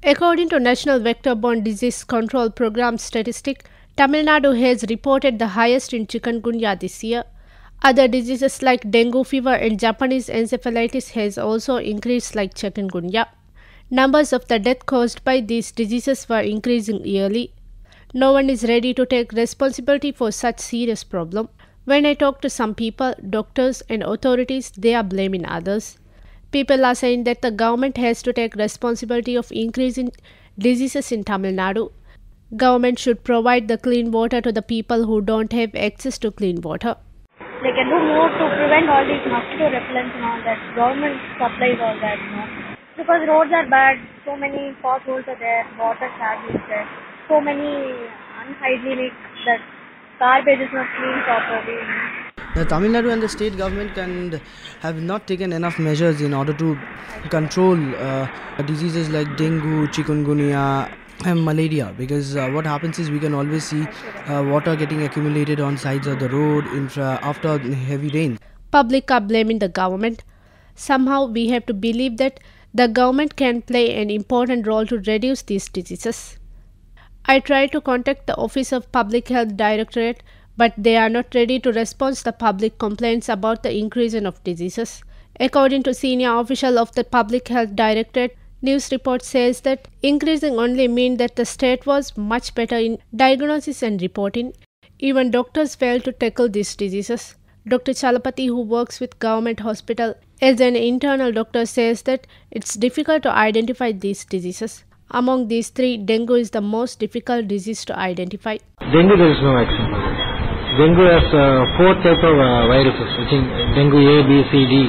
According to National Vector-Borne Disease Control Program statistic, Tamil Nadu has reported the highest in chikungunya this year. Other diseases like dengue fever and Japanese encephalitis has also increased like chikungunya. Numbers of the death caused by these diseases were increasing yearly. No one is ready to take responsibility for such serious problem. When I talk to some people, doctors and authorities, they are blaming others. People are saying that the government has to take responsibility of increasing diseases in Tamil Nadu. Government should provide the clean water to the people who don't have access to clean water. They can do more to prevent all these mosquito repellents and all that. Government supplies all that, Because roads are bad, so many potholes are there, water stagnant there, so many unhygienic, that garbage is not clean properly. The Tamil Nadu and the state government have not taken enough measures in order to control diseases like dengue, chikungunya and malaria, because what happens is we can always see water getting accumulated on sides of the road after heavy rain. Public are blaming the government. Somehow we have to believe that the government can play an important role to reduce these diseases. I tried to contact the Office of Public Health Directorate, but they are not ready to respond to the public complaints about the increase of diseases. According to senior official of the Public Health Directorate, news report says that increasing only means that the state was much better in diagnosis and reporting. Even doctors fail to tackle these diseases. Dr. Chalapati, who works with government hospital as an internal doctor, says that it's difficult to identify these diseases. Among these three, dengue is the most difficult disease to identify. Dengue, there is no vaccine for this. Dengue has 4 types of viruses, I think dengue A, B, C, D.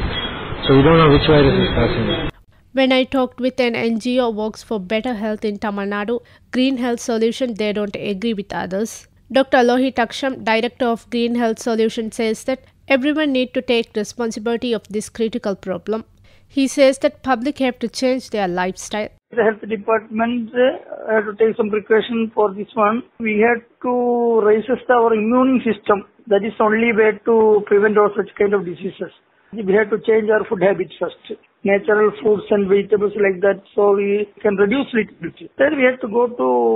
So we don't know which virus is causing it. When I talked with an NGO works for better health in Tamil Nadu, Green Health Solution, they don't agree with others. Dr. Lohit Aksham, director of Green Health Solution, says that everyone need to take responsibility of this critical problem. He says that public have to change their lifestyle. The health department had to take some precaution for this one. We had to raise our immune system. That is the only way to prevent all such kind of diseases. We had to change our food habits first. Natural fruits and vegetables like that, so we can reduce it. Then we have to go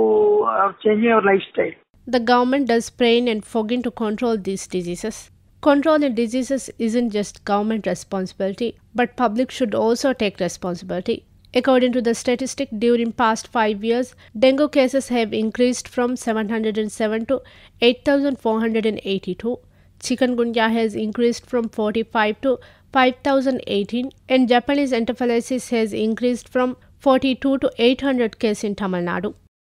to changing our lifestyle. The government does spraying and fogging to control these diseases. Controlling diseases isn't just government responsibility, but public should also take responsibility. According to the statistic, during past 5 years, dengue cases have increased from 707 to 8,482. Chikungunya has increased from 45 to 5,018, and Japanese encephalitis has increased from 42 to 800 cases in Tamil Nadu.